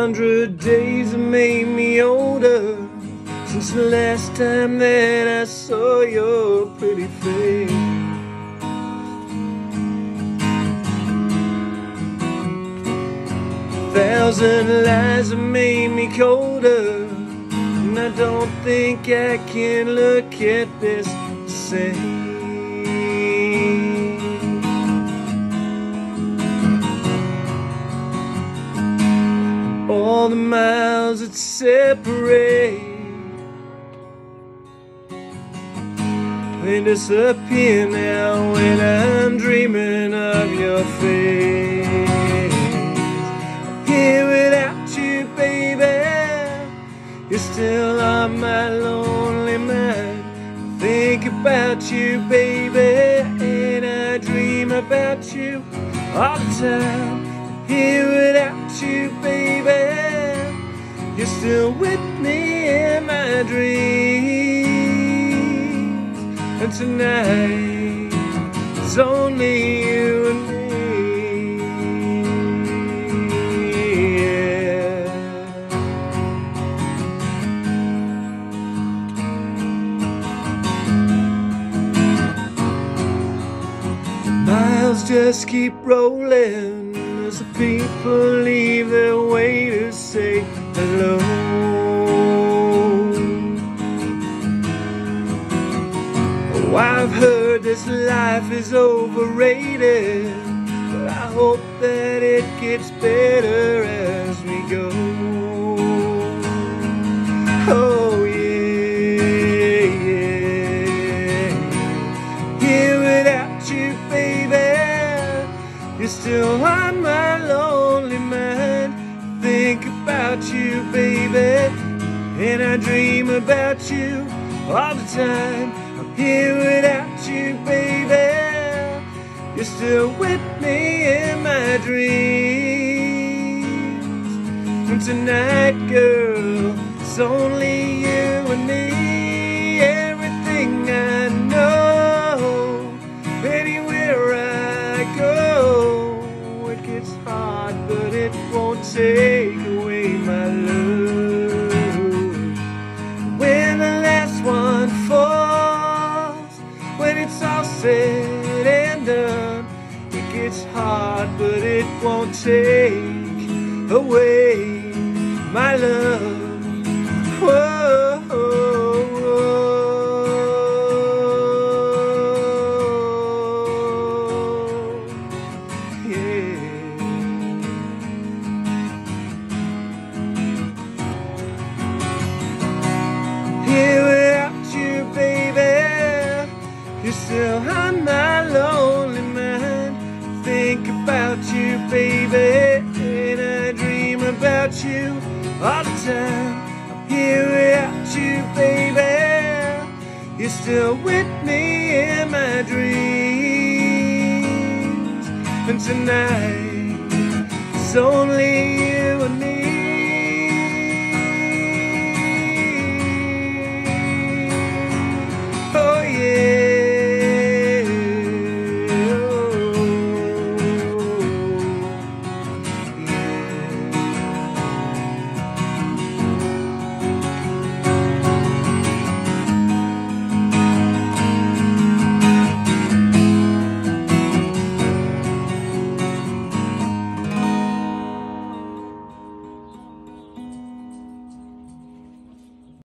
100 days have made me older since the last time that I saw your pretty face. 1,000 lies have made me colder, and I don't think I can look at this the same. All the miles that separate, they disappear now when I'm dreaming of your face. I'm here without you, baby. You're still on my lonely mind. I think about you, baby, and I dream about you all the time. I'm here without you, baby. You're still with me in my dreams. And tonight, it's only you and me. Yeah. Miles just keep rolling as the people leave their way to say hello. Oh, I've heard this life is overrated, but I hope that it gets better as we go. Oh yeah, yeah. Here without you, baby, you're still on my lonely mind. Think about you, baby, and I dream about you all the time. I'm here without you, baby. You're still with me in my dreams. And tonight, girl, it's only you and me. Everything I know, anywhere I go, it gets hard, but it won't take away my love. When the last one falls, when it's all said and done, it gets hard, but it won't take away my love. Whoa, whoa, whoa. Yeah. Here without you, baby, you're still on my lonely mind. Think about you, baby, and I dream about you all the time. I'm here without you, baby. You're still with me in my dreams. And tonight, it's only you